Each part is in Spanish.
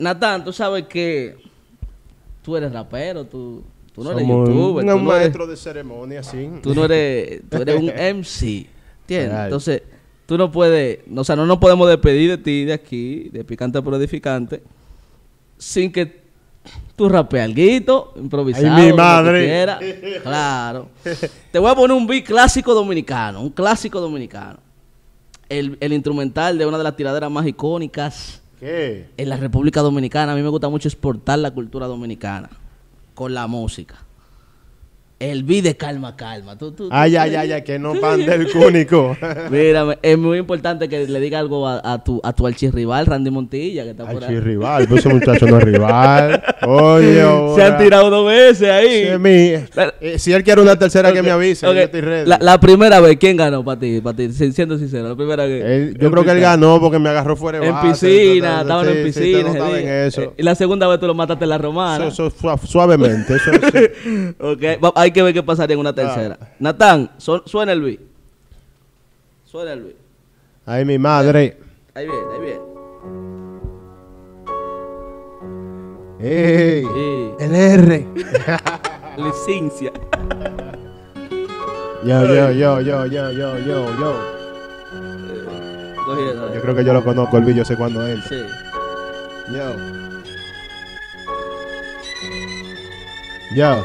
Natán, tú sabes que tú eres rapero, tú no eres Somos youtuber. un maestro de ceremonia, sí. Tú eres un MC, ¿entiendes? Entonces, tú no puedes, o sea, no nos podemos despedir de ti de aquí, de Picante pero Edificante, sin que tú rapees alguito, improvisado, ¡Ay, mi lo que madre! quieras. Claro. Te voy a poner un beat clásico dominicano, un clásico dominicano. El instrumental de una de las tiraderas más icónicas ¿Qué? en la República Dominicana. A mí me gusta mucho exportar la cultura dominicana con la música. El beat de Calma, Calma. Ay, que no pan del cúnico. Mira, es muy importante que le diga algo a tu archirrival, Randy Montilla, que está por ahí. Archirrival, pues ese muchacho no es rival. Oye, Se han tirado 2 veces ahí. Si él quiere una tercera, que me avise. Okay. Yo estoy ready. La primera vez, ¿quién ganó para ti? Siendo sincero, la primera vez. Yo creo que él ganó porque me agarró fuera de en base. piscina, estaban en piscina. No estaba en eso. Y la segunda vez tú lo mataste en la romana. Eso suavemente. Eso sí. Okay. Hay que ver qué pasaría en una tercera. Natán, suena el beat. Suena el beat. Ay, mi madre. Ahí viene. ¡Ey! Sí. El R. Licencia. Yo. Yo creo que yo lo conozco, el yo sé cuándo entra. Sí. Yo.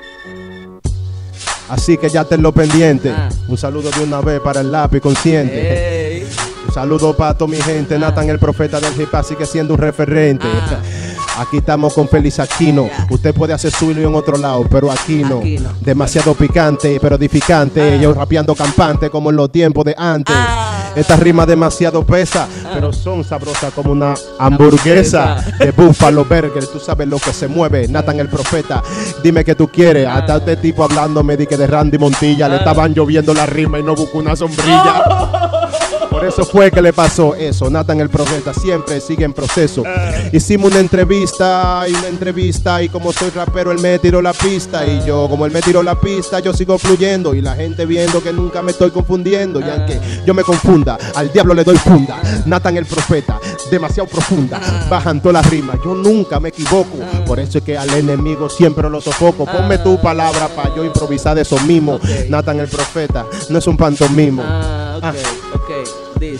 Así que ya tenlo pendiente. Un saludo de una vez para el lápiz consciente. Un saludo para toda mi gente. Natán, el profeta del hip hop, sigue siendo un referente. Aquí estamos con Félix Aquino. Usted puede hacer suyo en otro lado, pero aquí no. Demasiado picante, pero edificante. Yo rapeando campante como en los tiempos de antes. Estas rimas demasiado pesa, pero son sabrosas como una hamburguesa de Buffalo Burger. Tú sabes lo que se mueve. Natán, el profeta. Dime qué tú quieres. Hasta este tipo hablándome de Randy Montilla. Le estaban lloviendo la rima y no buscó una sombrilla. Por eso fue que le pasó eso. Natán, el profeta, siempre sigue en proceso. Hicimos una entrevista y como soy rapero él me tiró la pista. Y yo, como él me tiró la pista, yo sigo fluyendo. Y la gente viendo que nunca me estoy confundiendo. Y aunque yo me confunda, al diablo le doy funda. Natán, el profeta, demasiado profunda. Bajan todas las rimas, yo nunca me equivoco. Por eso es que al enemigo siempre lo sofoco. Ponme tu palabra para yo improvisar de eso mismo. Natán, el profeta, no es un pantomimo. Ok. This,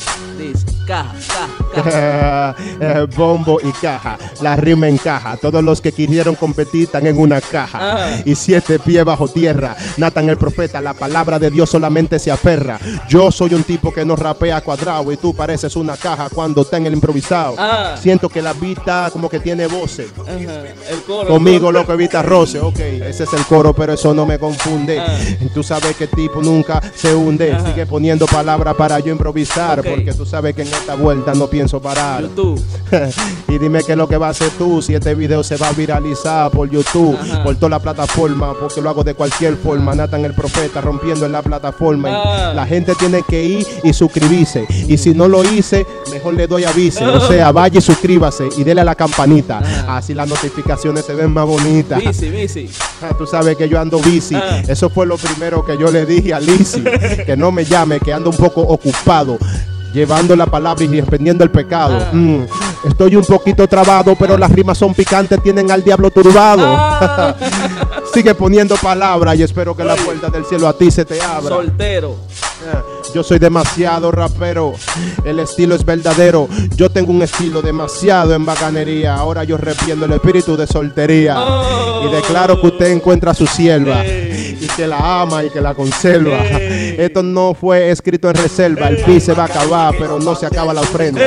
caja. Bombo y caja, la rima encaja. Todos los que quisieron competir están en una caja. Y 7 pies bajo tierra. Natán, el profeta, la palabra de Dios solamente se aferra. Yo soy un tipo que no rapea cuadrado y tú pareces una caja cuando está en el improvisado. Siento que la vista como que tiene voces. El coro. Conmigo lo que evita roce. Ok, ese es el coro, pero eso no me confunde. Tú sabes que el tipo nunca se hunde. Sigue poniendo palabras para yo improvisar. Porque tú sabes que en esta vuelta no pienso parar. YouTube. Y dime qué es lo que va a hacer tú si este video se va a viralizar por YouTube, por toda la plataforma, porque lo hago de cualquier forma. Natán, el profeta, rompiendo en la plataforma. Y la gente tiene que ir y suscribirse. Y si no lo hice, mejor le doy aviso. O sea, vaya y suscríbase y dele a la campanita. Así las notificaciones se ven más bonitas. Bici. Tú sabes que yo ando bici. Eso fue lo primero que yo le dije a Lizzy. Que no me llame, que ando un poco ocupado, llevando la palabra y reprendiendo el pecado. Estoy un poquito trabado, pero las rimas son picantes, tienen al diablo turbado. Sigue poniendo palabras y espero que la puerta del cielo a ti se te abra. Soltero. Yo soy demasiado rapero, el estilo es verdadero. Yo tengo un estilo demasiado en bacanería. Ahora yo repiendo el espíritu de soltería. Y declaro que usted encuentra a su sierva y que la ama y que la conserva. Esto no fue escrito en reserva. El pi se va a acabar, pero no se acaba la ofrenda.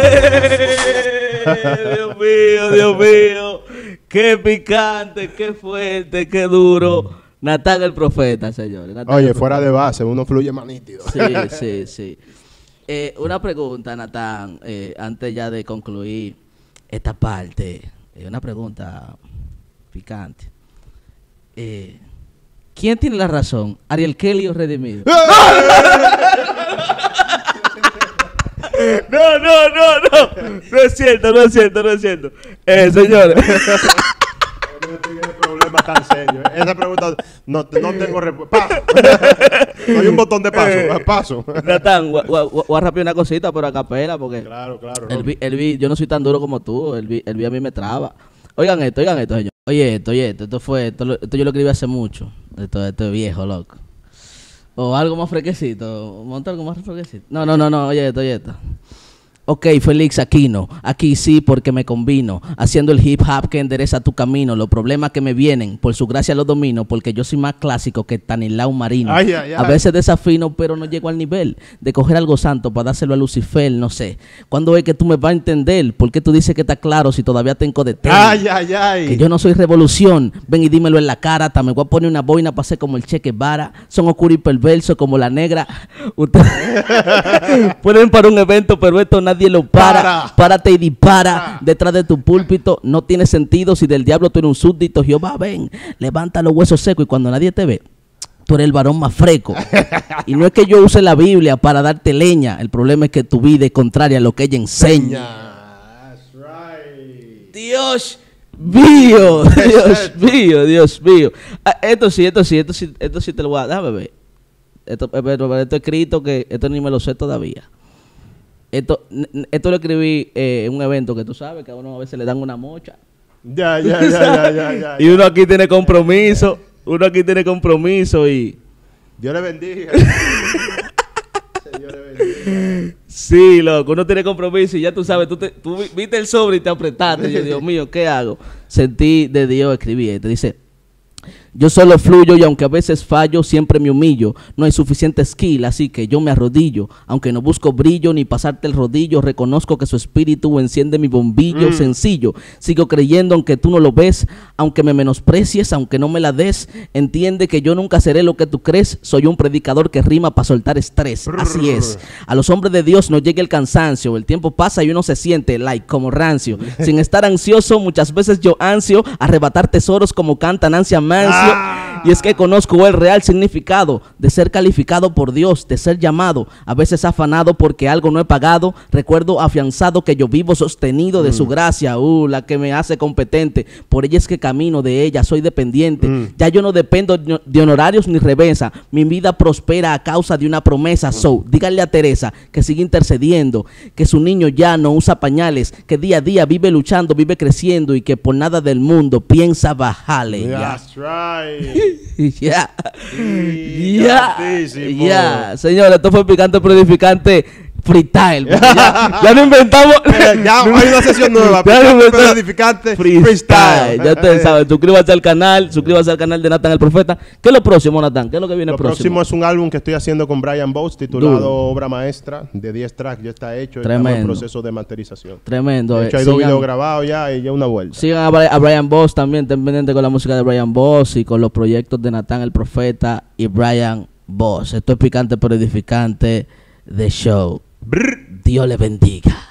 Dios mío. Qué picante, qué fuerte, qué duro. Natán, el profeta, señores. Oye, fuera de base, uno fluye más nítido. Sí. Una pregunta, Natán, antes ya de concluir esta parte. Una pregunta picante. ¿Quién tiene la razón? ¿Ariel Kelly o Redimido? No es cierto. Señores. tema tan serio. Esa pregunta no tengo respuesta. No hay un botón de paso. Natán, voy a rapear una cosita, pero a capela, porque claro. El beat, yo no soy tan duro como tú. El beat a mí me traba. Oigan esto, señor. Oye, esto yo lo escribí hace mucho. Esto es viejo, loco. O algo más fresquecito. Monta algo más fresquecito. No, oye esto. Ok, Félix Aquino, aquí sí porque me combino, haciendo el hip hop que endereza tu camino, los problemas que me vienen, por su gracia los domino, porque yo soy más clásico que Tanilau Marino. A veces desafino, pero no llego al nivel de coger algo santo para dárselo a Lucifer, no sé. ¿Cuándo es que tú me vas a entender? ¿Por qué tú dices que está claro si todavía tengo de Que yo no soy revolución, ven y dímelo en la cara, hasta me voy a poner una boina para ser como el Che Guevara, son oscuros y perversos como la negra. Ustedes pueden para un evento, pero esto nadie lo para. Párate y dispara. Detrás de tu púlpito no tiene sentido. Si del diablo tú eres un súbdito, Jehová, ven, levanta los huesos secos y cuando nadie te ve, tú eres el varón más freco. Y no es que yo use la Biblia para darte leña. El problema es que tu vida es contraria a lo que ella enseña. That's right. Dios mío. Dios mío. Esto sí te lo voy a dar, bebé. Esto escrito que esto ni me lo sé todavía. Esto lo escribí en un evento que tú sabes que a uno a veces le dan una mocha. Ya. Y uno aquí tiene compromiso. Y Dios le bendiga. Dios le bendiga. Sí, loco, uno tiene compromiso y ya tú sabes, tú viste el sobre y te apretaste. Y yo, Dios mío, ¿qué hago? Sentí de Dios, escribí. Te dice: yo solo fluyo y aunque a veces fallo, siempre me humillo. No hay suficiente skill, así que yo me arrodillo. Aunque no busco brillo ni pasarte el rodillo, reconozco que su espíritu enciende mi bombillo sencillo. Sigo creyendo aunque tú no lo ves, aunque me menosprecies, aunque no me la des. Entiende que yo nunca seré lo que tú crees. Soy un predicador que rima para soltar estrés. Así es. A los hombres de Dios no llega el cansancio. El tiempo pasa y uno se siente como rancio. Sin estar ansioso, muchas veces yo ansio arrebatar tesoros como canta Nancy Amancio. Y es que conozco el real significado de ser calificado por Dios, de ser llamado, a veces afanado porque algo no he pagado. Recuerdo afianzado que yo vivo sostenido de su gracia, la que me hace competente. Por ella es que camino, de ella soy dependiente. Ya yo no dependo de honorarios ni reversa. Mi vida prospera a causa de una promesa. Díganle a Teresa que sigue intercediendo, que su niño ya no usa pañales, que día a día vive luchando, vive creciendo y que por nada del mundo piensa bajarle. That's right. Ya. Señores, esto fue Picante pero Edificante Freestyle. Ya no inventamos. Ya hay una sesión nueva. Picante pero Edificante Freestyle. Ya ustedes saben. Suscríbase al canal de Natán el Profeta. ¿Qué es lo próximo, Natán? ¿Qué es lo que viene próximo? Lo próximo es un álbum que estoy haciendo con Brian Boss titulado Obra Maestra, de 10 tracks. Ya está hecho. Estamos en proceso de masterización. Tremendo. De hecho, hay 2 videos grabados ya y ya una vuelta. Sigan a Brian Boss también. Estén pendientes con la música de Brian Boss y con los proyectos de Natán el Profeta y Brian Boss. Esto es Picante pero Edificante The Show. Dios le bendiga.